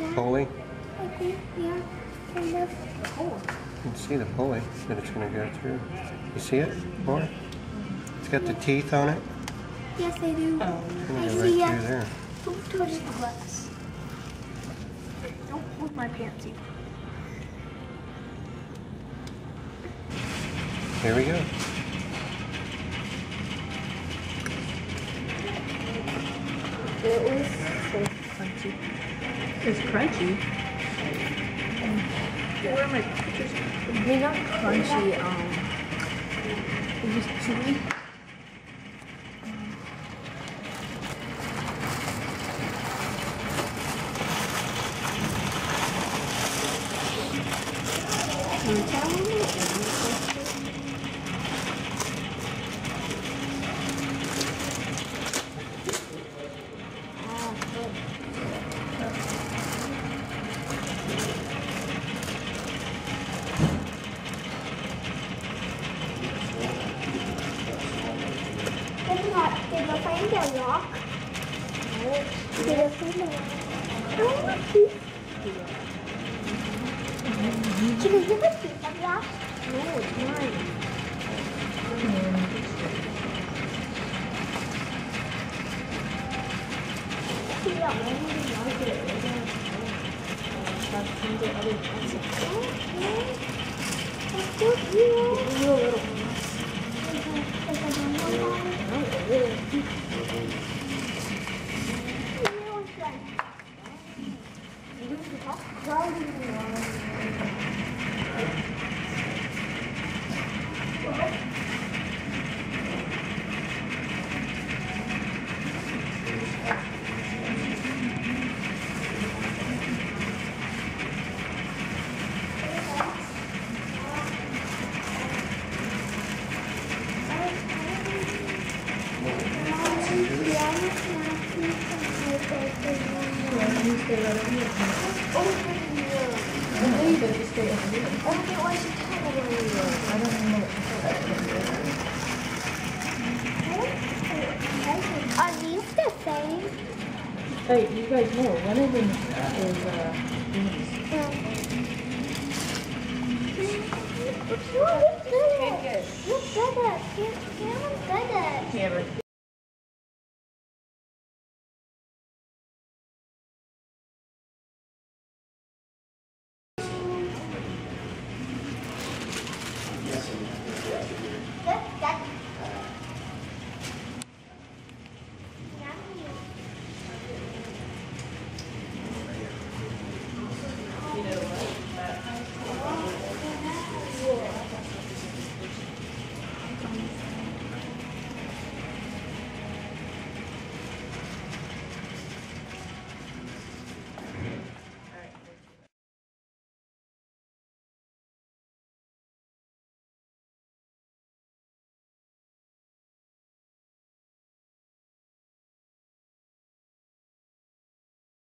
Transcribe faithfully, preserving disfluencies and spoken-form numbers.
pulley? I think, yeah. Kind of. Oh. You can see the pulley that it's going to go through. You see it, Laura? It's got the teeth on it. Yes, I do. Oh. It's going I to go see right it. through there. Don't touch the glass. Don't hold my pants either. Here we go. It was so crunchy. It's crunchy. Where are my pictures? They're not crunchy, um, it was chewy. Can you tell me? Did you find a rock? No. Did you find a rock? I want a piece. Can I give a piece of rock? No, it's mine. Yeah. I really like it. We're gonna try to find the other ones. Okay. That's so cute. Give me a little one. Like a normal one. No, really. Are these the same? Hey, you guys know one of them is uh these. Look at it. Look at it. Look at it. Look at it. Camera.